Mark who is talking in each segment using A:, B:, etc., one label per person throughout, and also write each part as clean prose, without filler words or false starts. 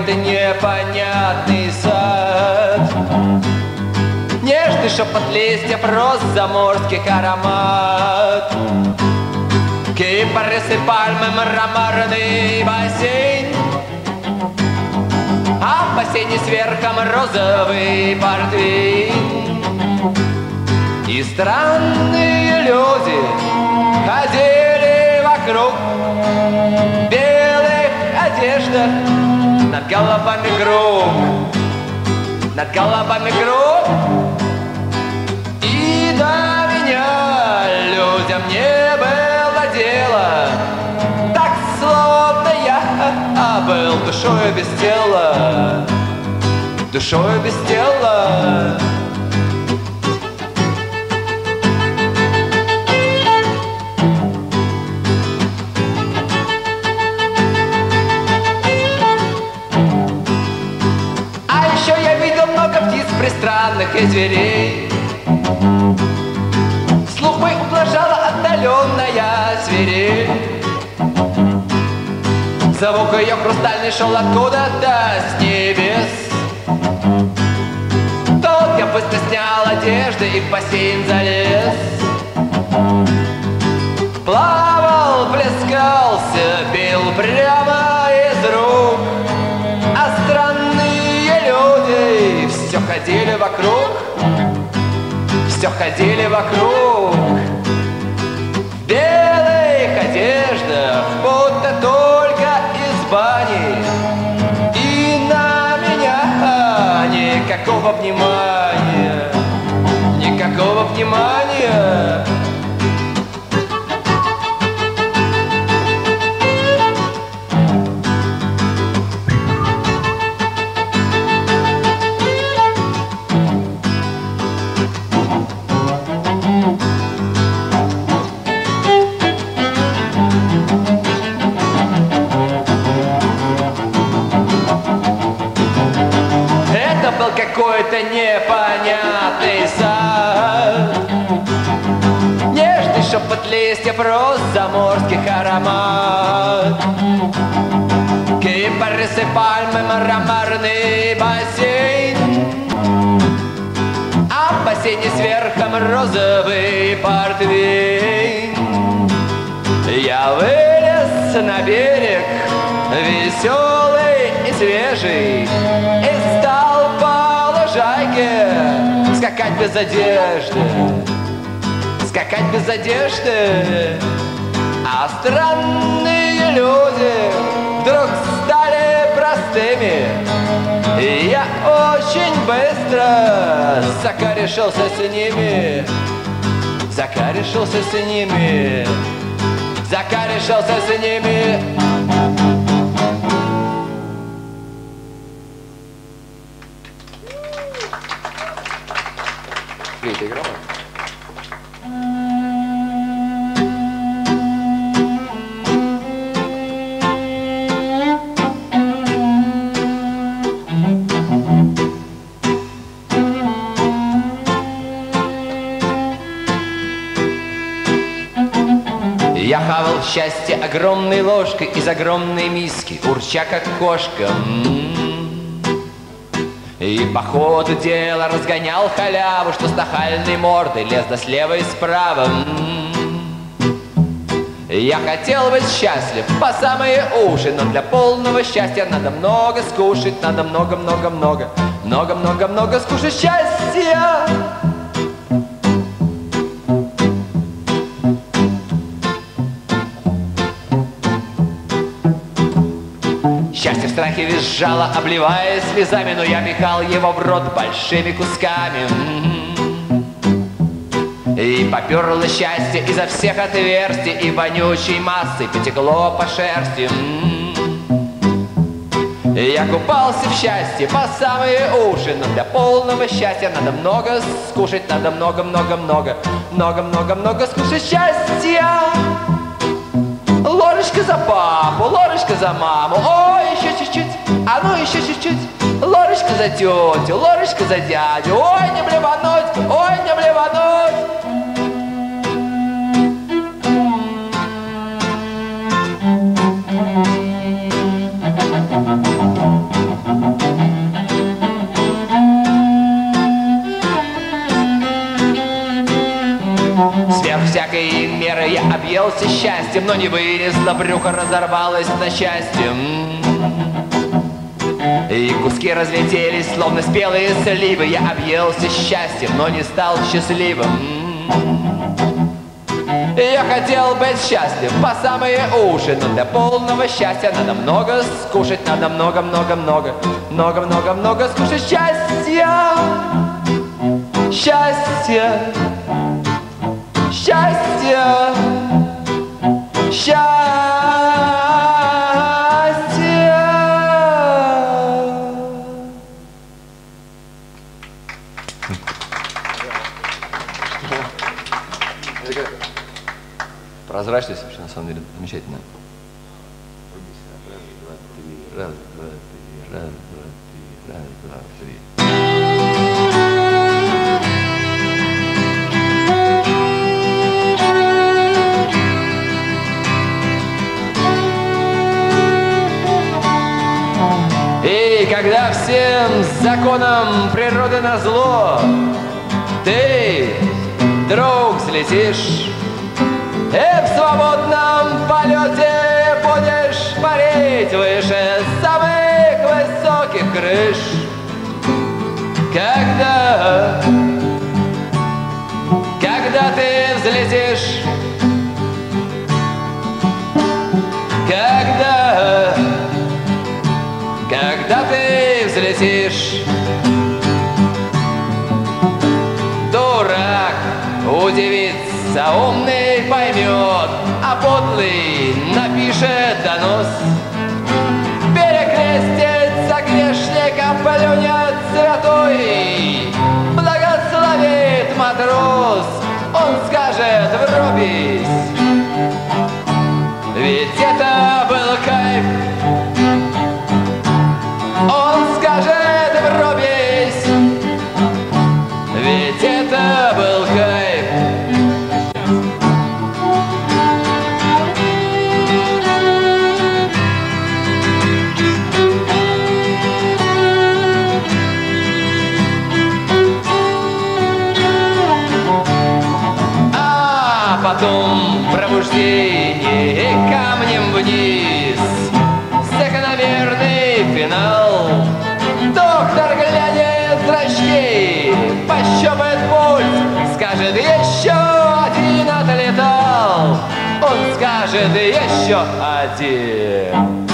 A: какой-то непонятный сад. Нежный шепот листьев, роз, заморских аромат. Кипарисы, пальмы, мраморный бассейн, а в бассейне сверхом розовый портвейн. И странные люди ходили вокруг в белых одеждах, над головами круг, над головами круг. И до меня людям не было дела, так словно я был душою без тела, душою без тела. Пристранных и зверей. Слух мой ублажала отдаленная свирель. Звук ее хрустальный шел откуда-то с небес. Тот я быстро снял одежды и в бассейн залез. Плавал, плескался, бил прямо из рук. А странные люди все ходили вокруг, все ходили вокруг. В белых одеждах, будто только из бани. И на меня никакого внимания, никакого внимания. Какой-то непонятный сад. Нежный шепот листьев, роз, заморских аромат. Кипарисы, пальмы, мраморный бассейн, а в бассейне сверхом розовый портвейн. Я вылез на берег, веселый и свежий, и стал по лужайке скакать без одежды, скакать без одежды. А странные люди вдруг стали простыми, и я очень быстро закорешился с ними, закорешился с ними, закорешился с ними. Ты играла? Я хавал счастье огромной ложкой из огромной миски, урча как кошка. И по ходу дела разгонял халяву, что с нахальной мордой лез до слева и справа. Я хотел быть счастлив по самые уши, но для полного счастья надо много скушать, надо много-много-много, много-много-много скушать счастья. Счастье в страхе визжало, обливаясь слезами, но я пихал его в рот большими кусками. И поперло счастье изо всех отверстий, и вонючей массой потекло по шерсти. Я купался в счастье по самые уши, но для полного счастья надо много скушать, надо много-много-много, много-много-много скушать счастья. Ложечка за папу, ложечка за маму, ой, еще чуть-чуть, а ну еще чуть-чуть. Ложечка за тетю, ложечка за дядю, ой, не блевануть, ой, не блевануть. сверх всякой меры я объелся счастьем, но не вынесло, брюхо разорвалось на счастье. И куски разлетелись, словно спелые сливы. Я объелся счастьем, но не стал счастливым. Я хотел быть счастлив по самые уши, но для полного счастья надо много скушать, надо много-много-много, много-много-много скушать счастья, счастья, счастья, счастья. Прозрачность вообще на самом деле замечательная. Раз, два, три, раз, два, три, раз, два, три. И когда всем законам природы назло ты, друг, взлетишь, и в свободном полете будешь парить выше самых высоких крыш. Когда ты взлетишь, когда ты взлетишь, дурак удивится, умный поймет, а подлый напишет донос. Перекрестится грешника, плюнет святой, благословит матрос, он скажет: врубись. Ведь это был кайф. Он скажет: врубись. Ведь это был кайф. Потом пробуждение и камнем вниз, закономерный финал. Доктор глянет в зрачки, пощупает пульс, скажет: еще один отлетал. Он скажет: еще один.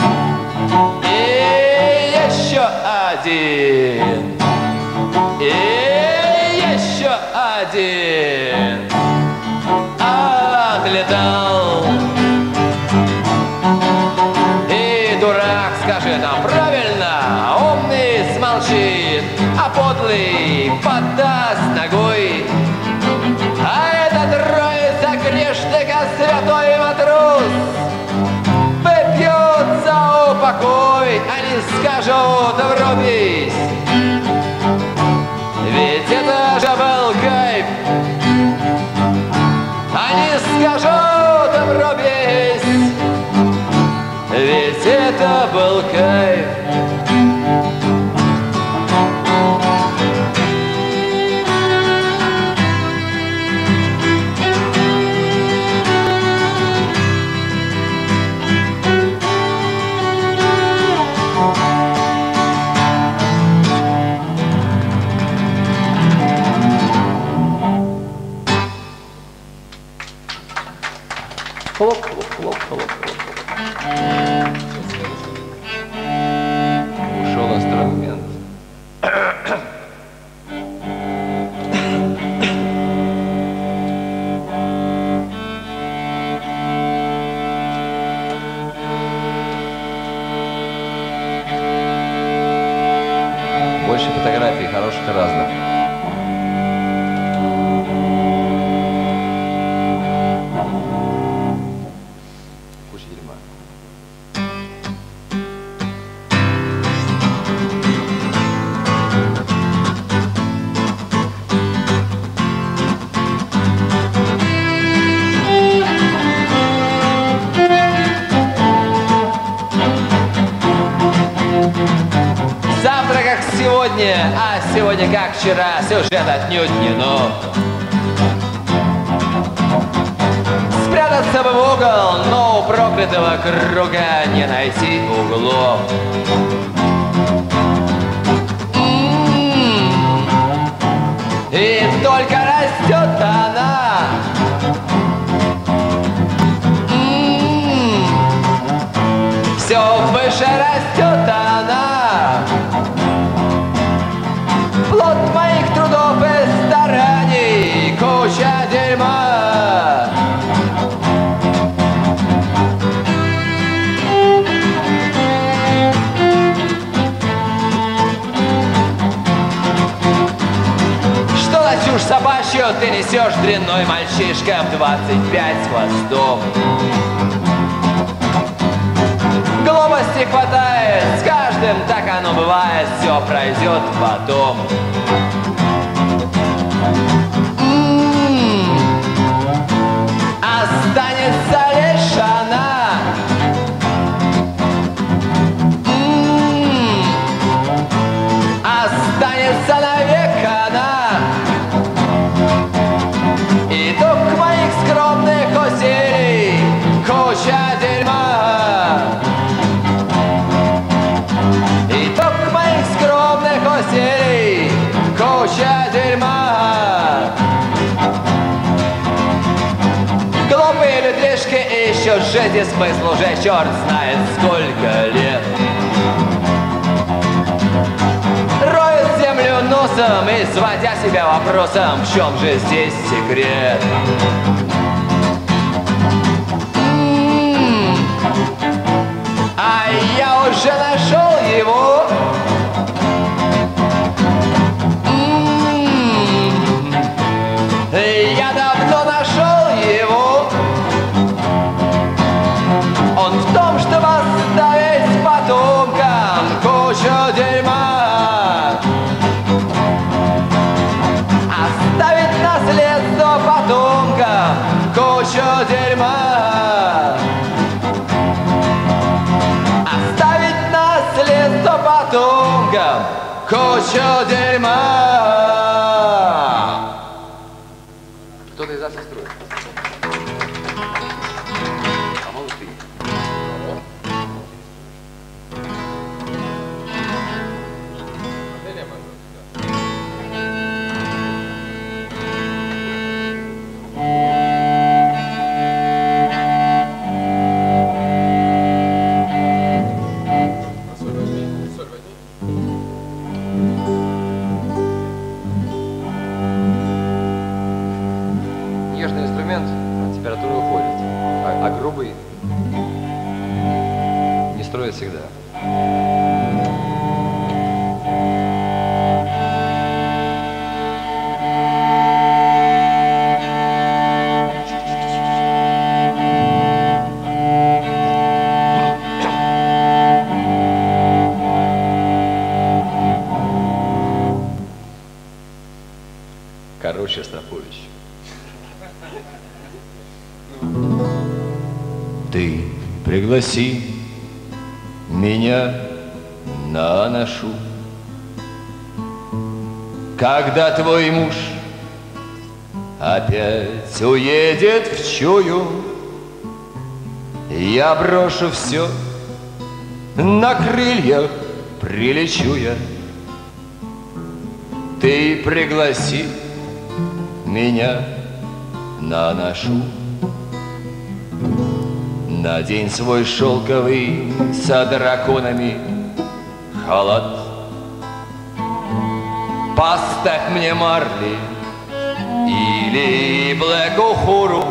A: И еще один. И еще один. Отлетал. И дурак скажет: а правильно, умный смолчит, а подлый подаст ногой. А этот троица грешника, святой матрос, выпьет за упокой. Они скажут: врубись. Ведь это же был кайф. Они скажут: врубись. Ведь это был кайф. Хлоп, хлоп, хлоп, хлоп, хлоп. Ушел инструмент. Больше фотографий хороших и разных. А сегодня, как вчера, сюжет отнюдь не нов. Вжаться бы в угол, но у проклятого круга не найти углов. И только растет она. Все выше растет она. Плод моих трудов и стараний, куча дерьма. Что за чушь собачью ты несешь, дрянной мальчишка в 25 хвостов? Глупости хватает, с каждым так оно бывает, все пройдет потом. Останется лишь она. Останется навек она. Итог моих скромных усилий, куча дерьма. Итог моих скромных усилий, куча дерьма. Глупые людишки ищут жизни смысл уже черт знает сколько лет. Роют землю носом, изводя себя вопросом, в чем же здесь секрет. А я уже нашел его. Я давно нашел его. Он в том, чтобы оставить потомкам кучу дерьма. Оставить наследство потомкам кучу дерьма. Оставить наследство потомкам кучу дерьма. Кто-то из вас строит. А может ты? Нежный инструмент от температуры уходит, а грубый не строит всегда. Короче, Остапович. Ты пригласи меня на ношу, когда твой муж опять уедет в чую. Я брошу все, на крыльях прилечу я. Ты пригласи меня на ношу. Надень свой шелковый со драконами халат. Поставь мне Марли или Блэк Ухуру,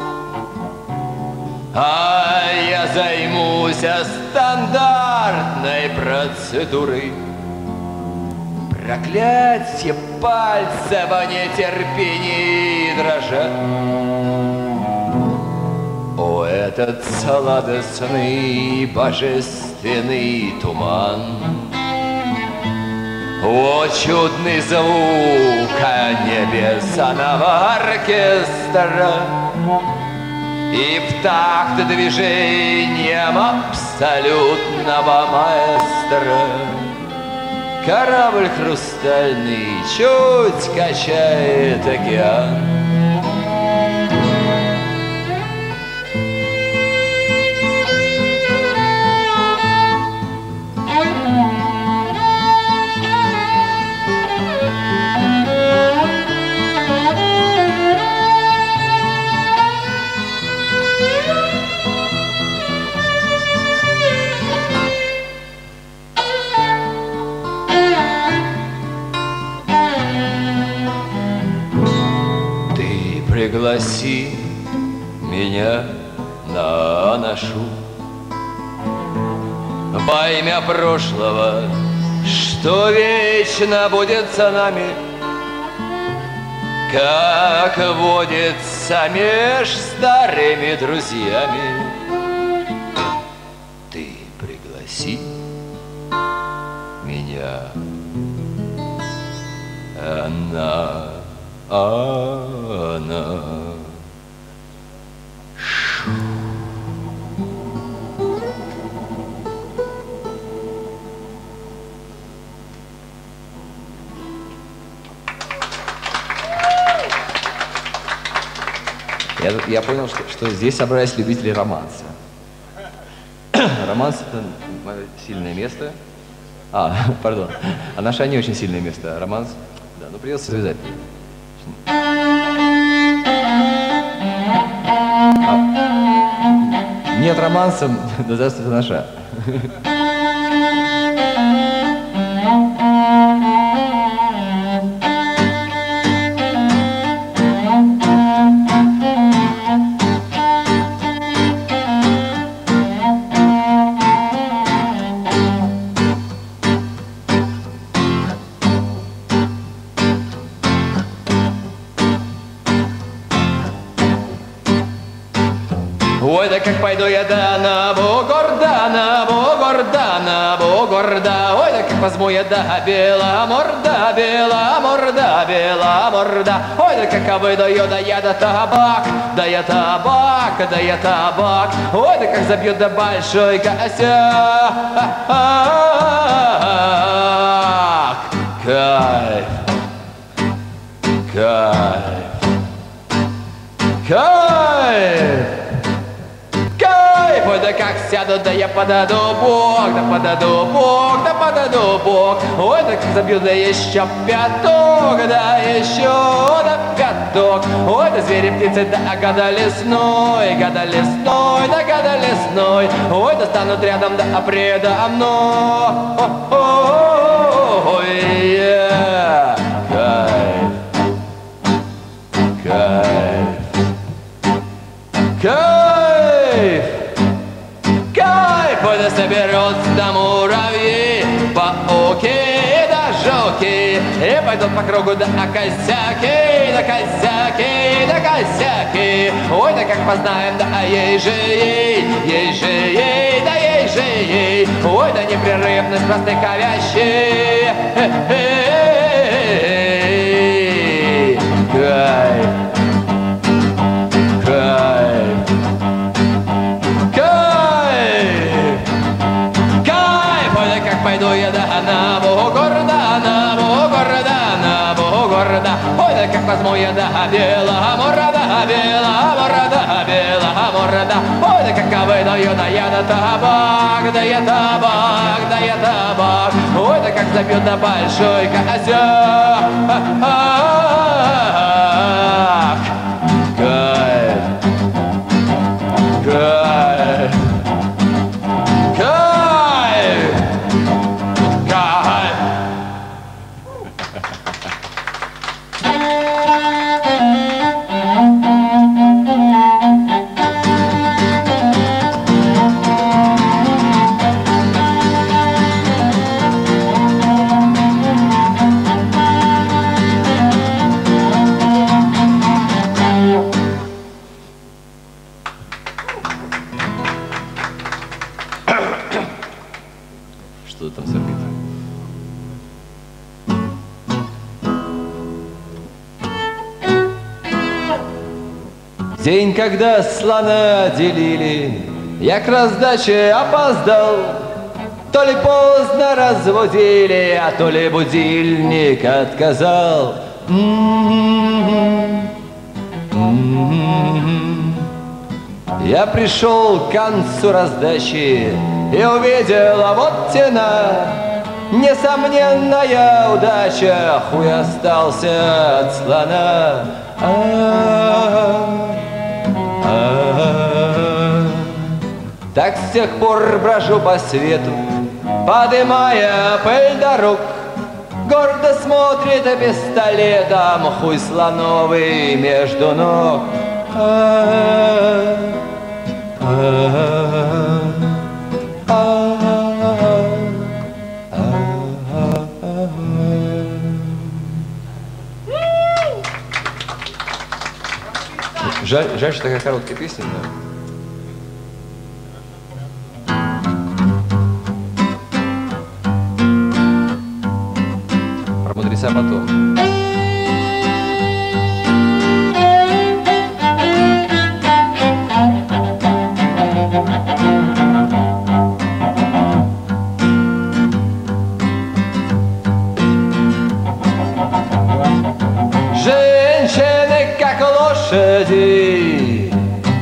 A: а я займусь стандартной процедурой. Проклятье, пальцы в нетерпении дрожат. О, этот сладостный божественный туман! О, чудный звук небесного оркестра! И в такт движением абсолютного маэстро корабль хрустальный чуть качает океан. пригласи меня на нашу во имя прошлого, что вечно будет за нами, как водится меж старыми друзьями. Ты пригласи меня, она. Я понял, что здесь собрались любители романса. Романс — это мое сильное место. Пардон. А наше не очень сильное место. Романс, да, ну придется связать. Нет романса, да здравствует наша. Ой, да как пойду я на бугорда, на бугорда, на бугорда. Ой, да как возьму я бела морда, бела морда, бела морда. Ой, да как выйду я да табак, да я табак, да я табак. Ой, да как забью да большой косяк. Кайф, кайф, кайф. Ой, да как сяду, да я подаду бок, да подаду бок, да подаду бок. Ой, да как забью, да еще пяток, да еще да пяток. Ой, да звери, птицы, да гада лесной, да гада лесной. Ой, да станут рядом, да предо мной. Ой, кайф, кайф, кайф. Ой, да соберутся муравьи, пауки да жуки, и пойдут по кругу да косяки, да косяки, да косяки. Ой, да как познаем, да ей же ей, ей же ей, да ей же ей. Ой, да непрерывность простых вещей. Кайф, кайф. Пойду я на бугорда, на бугорда, на бугорда. Ой, да как возьму я бела морда, бела морда, бела морда. Ой, да как выйду я да табак, да я табак, да я табак. Ой, да как забью да большой косяк. Кайф, кайф, кайф. Что там сорбит? День, когда слона делили, я к раздаче опоздал. То ли поздно разбудили, а то ли будильник отказал. Я пришел к концу раздачи и увидел, а вот тена. Несомненная удача, хуй остался от слона. Так с тех пор брожу по свету, подымая пыль дорог. гордо смотрит пистолетом, хуй слоновый между ног. Жаль, что такая короткая песня, да? Про мудреца потом. Женщины как лошади,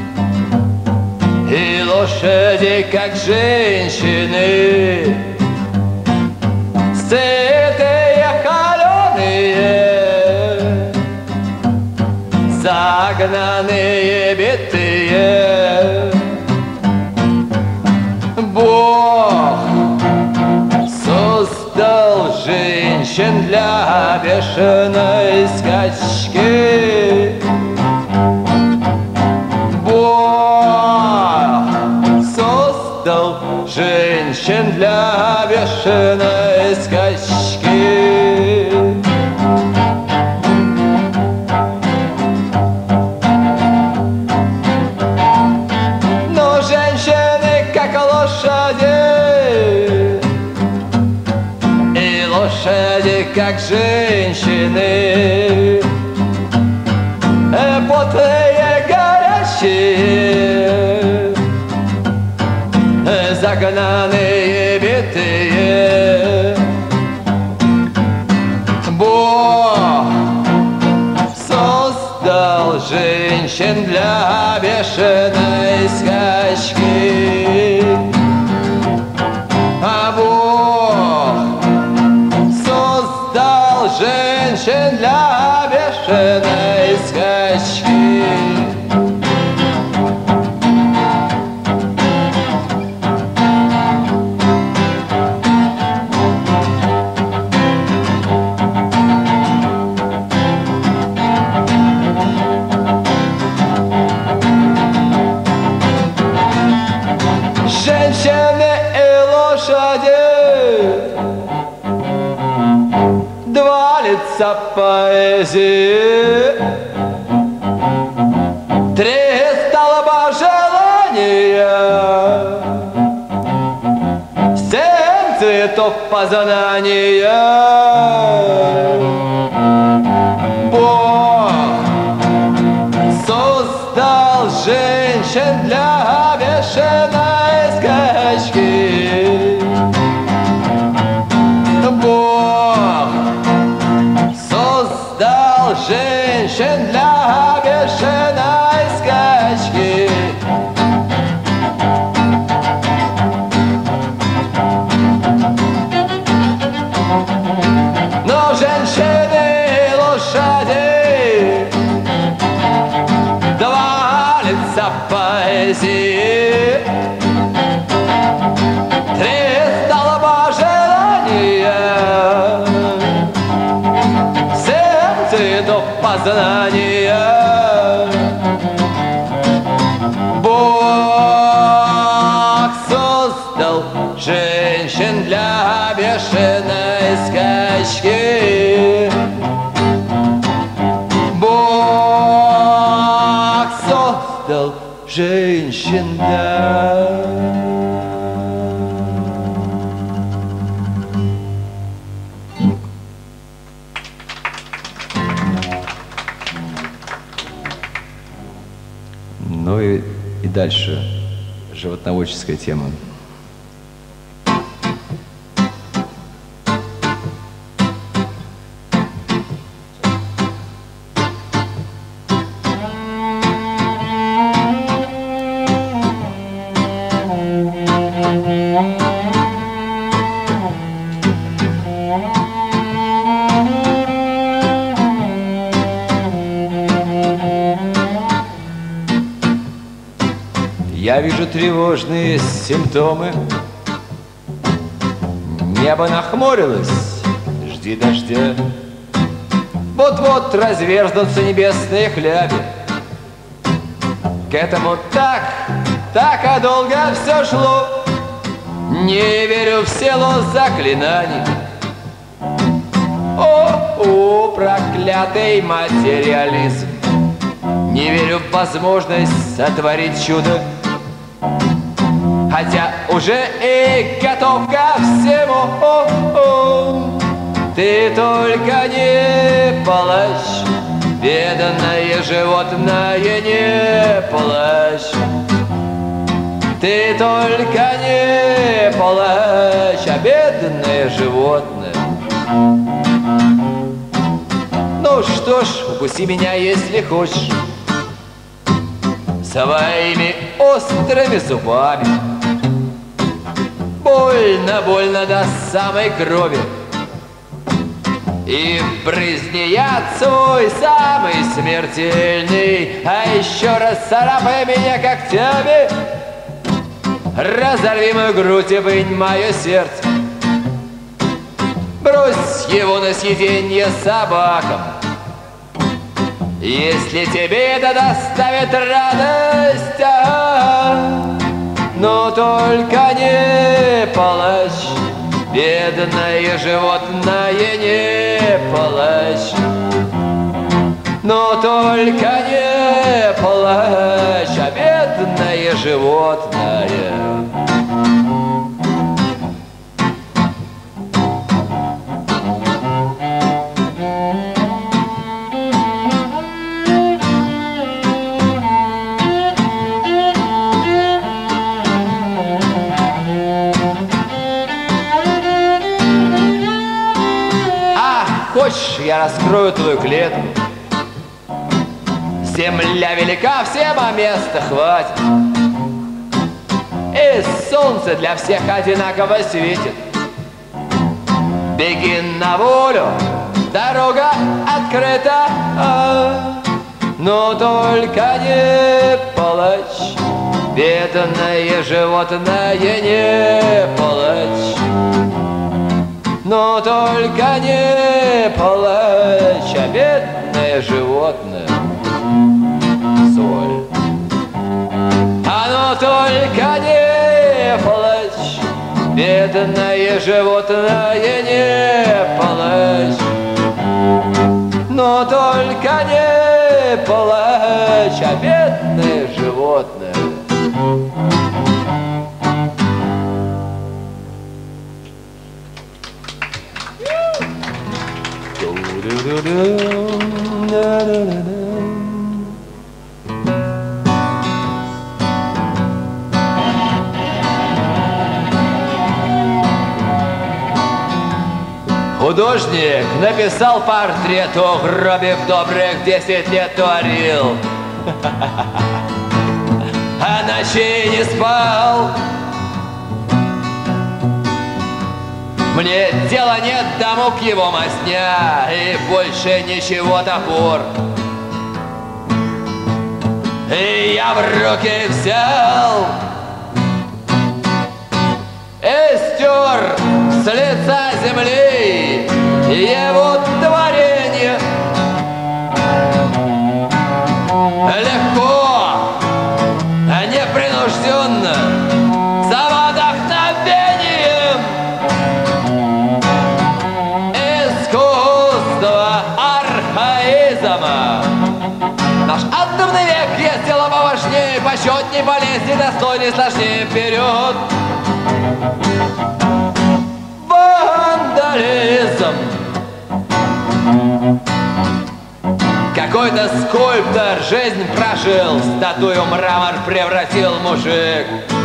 A: и лошади как женщины, сытые, холеные, загнанные, битые. Бог создал женщин для бешеной скачки. Бог создал женщин для бешеной скачки. Но женщины как лошади, и лошади как женщины, потные, горячие, загнанные, битые. Бог создал женщин для бешеной скачки. А Бог создал женщин для бешеной скачки. Женщины и лошади, два лица поэзии, три столба желания, семь цветов познания. Бог создал женщин для бешеной скачки. Бог создал женщин для бешеной скачки. Но женщины и лошади, два лица поэзии, три столба желания, семь цветов познания. Бог создал женщин для бешеной скачки. Бог создал женщин для... Ну и дальше животноводческая тема. Я вижу тревожные симптомы. Небо нахмурилось, жди дождя. Вот-вот разверзнутся небесные хляби. К этому так долго все шло. Не верю в силу заклинаний. О, проклятый материализм. Не верю в возможность сотворить чудо. Хотя уже и готов ко всему. Ты только не плачь, бедное животное, не плачь. Ты только не плачь, а бедное животное. Ну что ж, укуси меня, если хочешь, своими острыми зубами. Больно, больно до самой крови. И брызни яд свой самый смертельный. А еще раз царапай меня когтями. Разорви мою грудь и вынь мое сердце. Брось его на съеденье собакам. Если тебе это доставит радость, но только не плачь, бедное животное, не плачь. Но только не плачь, а бедное животное. Хочешь, я раскрою твою клетку? Земля велика, всем а места хватит. И солнце для всех одинаково светит. Беги на волю, дорога открыта. Но только не плачь, бедное животное, не плачь. Но только не плачь, а бедное животное. Соль. А ну только не плачь, бедное животное, не плачь. Но только не плачь, а бедное животное. Художник написал портрет о гробе, в добрых 10 лет творил, а ночей не спал. Мне дела нет до мук его мазня, и больше ничего топор. И я в руки взял и стер с лица земли его творение. Легко, непринужденно, за вдохновением. Искусство архаизма. Наш атомный век есть дело поважнее, почетней, полезней, достойней, сложнее. Вперед! Вандализм. Какой-то скульптор жизнь прожил, статую мрамор превратил мужик.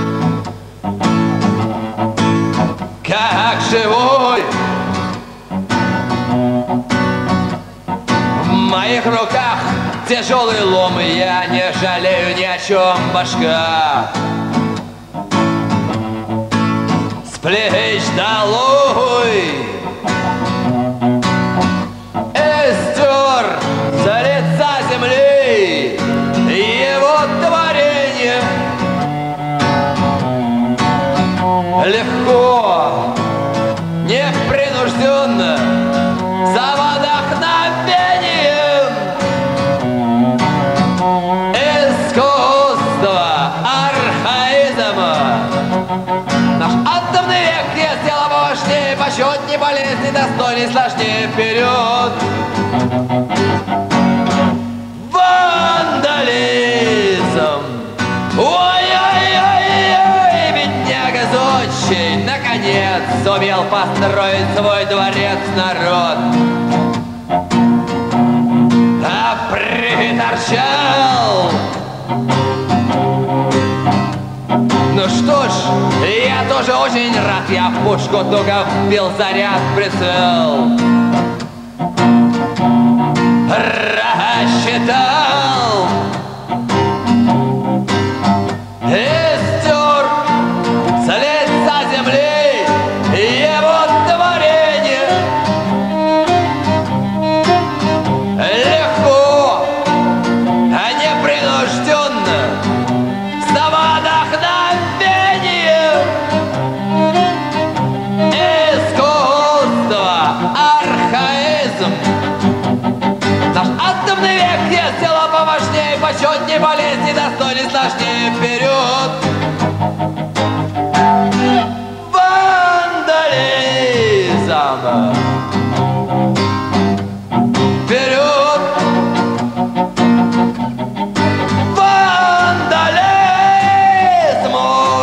A: Как живой. В моих руках тяжелый лом, и я не жалею ни о чем, башка. С плеч долой. И стер с лица земли его творение. Легко, непринужденно, не сложнее вперед. Вандализм. Ой-ой-ой-ой, бедняга зодчий наконец сумел построить свой дворец народ. А приторчал. Ну что ж, я тоже очень рад, я в пушку только вбил заряд в прицел. Рассчитал и стер с лица земли его творение. Легко, а непринужденно, сама вдохновение. Искусство, архаизм. Наш атомный век есть дело поважнее, почетнее, болезней, достойней, сложнее вперед. Вандализм. Вперед. Вандализм.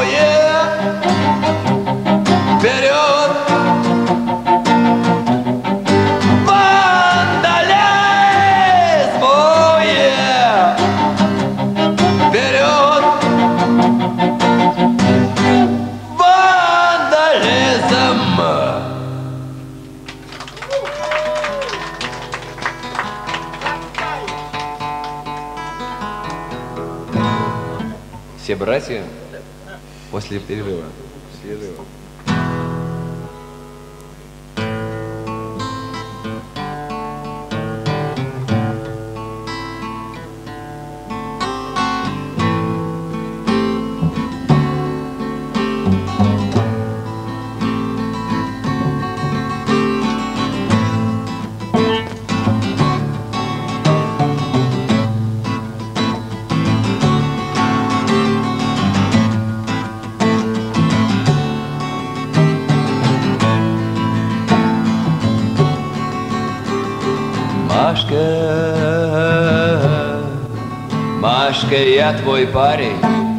A: Вперед. Вандализм. Вперед. Вандализм. Все братья после перерыва. Машка, я твой парень.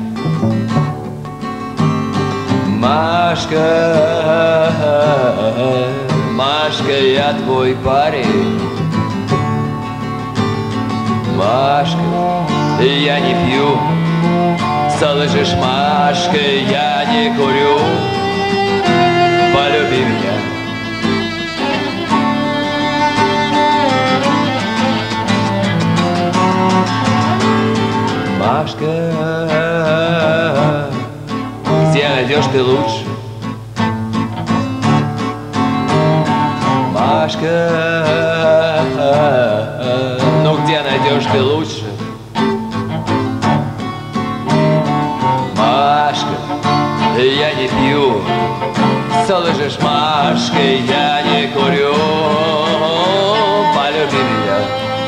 A: Машка, Машка, я твой парень. Машка, я не пью, слышишь, Машка, я не курю. Полюби меня. Машка, где найдешь ты лучше? Машка, ну где найдешь ты лучше? Машка, я не пью, слышишь, Машка, я не курю. Полюби меня.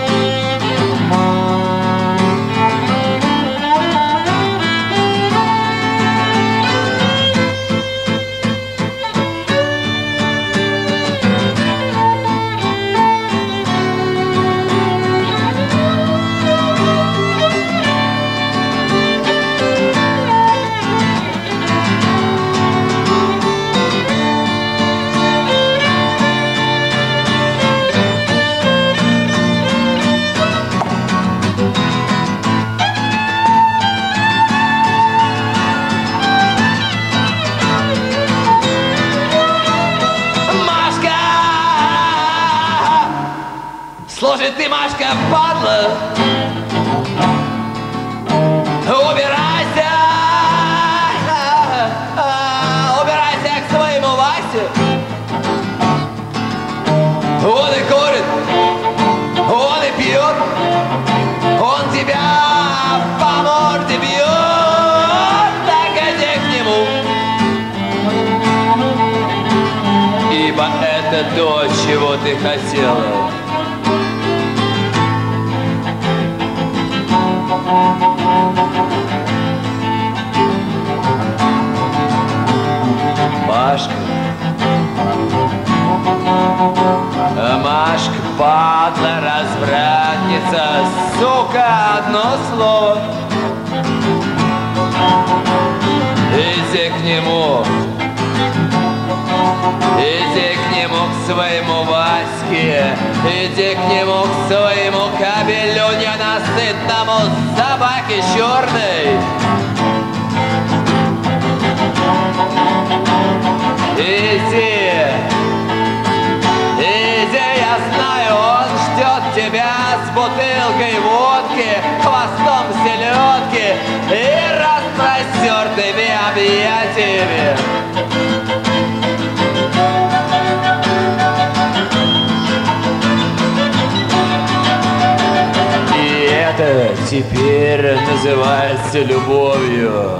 A: Слушай, ты, Машка, падла, убирайся, убирайся к своему Васе. Он и курит, он и пьет, он тебя по морде бьет, так иди к нему, ибо это то, чего ты хотела. Машка, выросла развратница, сука, одно слово. Иди к нему, иди к нему, к своему Ваське, иди к нему, к своему кабелю ненасытному, собаке черной. Иди, иди, я знаю, он ждет тебя с бутылкой водки, хвостом селедки и распростертыми объятиями. И это теперь называется любовью.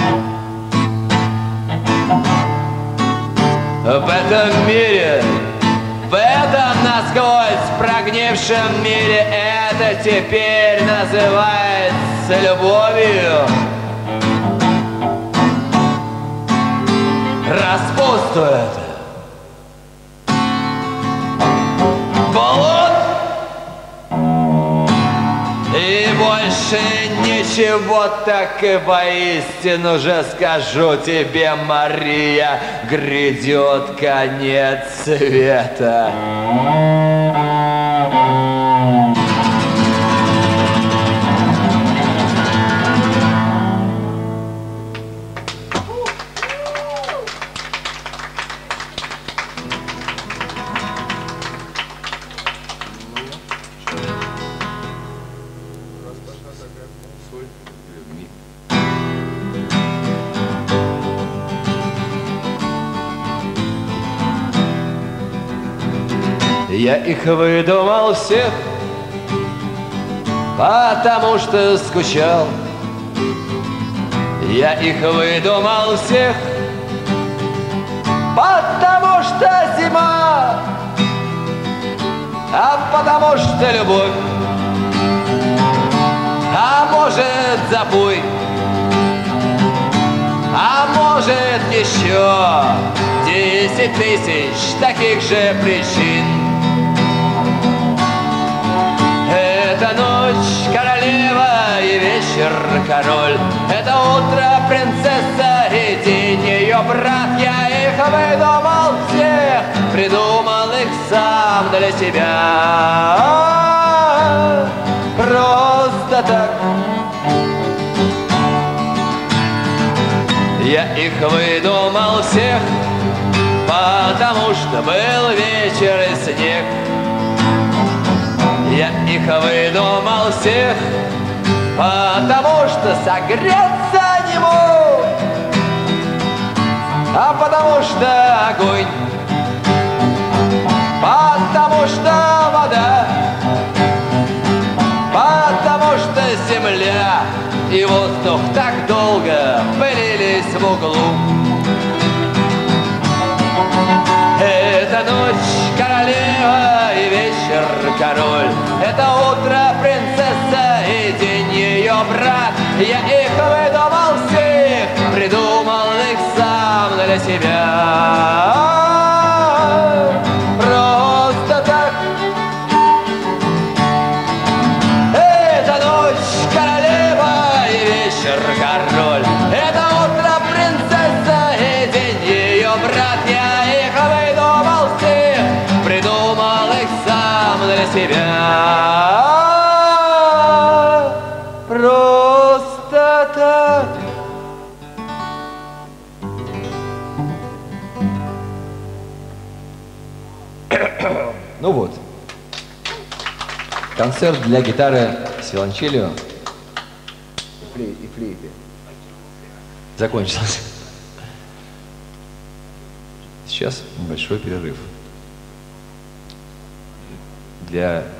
A: В этом мире, в этом насквозь прогнившем мире, это теперь называется любовью. Распутство это. Блуд. И больше ничего, так и воистину же скажу тебе, Мария, грядет конец света. Я их выдумал всех, потому что скучал. Я их выдумал всех, потому что зима, а потому что любовь. А может, запой, а может, еще 10 тысяч таких же причин. Это ночь королева и вечер король. Это утро принцесса и день ее брат. Я их выдумал всех, придумал их сам для себя. Просто так. Я их выдумал всех, потому что был вечер и снег. Я их выдумал всех, потому что согреться не мог, а потому что огонь, потому что вода, потому что земля и воздух так долго пылились в углу. Это ночь королева и вечер король. Это утро принцесса и день ее брат. Я их выдумал всех, придумал их сам для себя. Просто так. Это ночь королева и вечер король. Это утро принцесса и день ее брат. Я их выдумал всех, придумал их сам для себя. Просто так. Ну вот. Концерт для гитары с виолончелью и флейты закончился. Сейчас небольшой перерыв для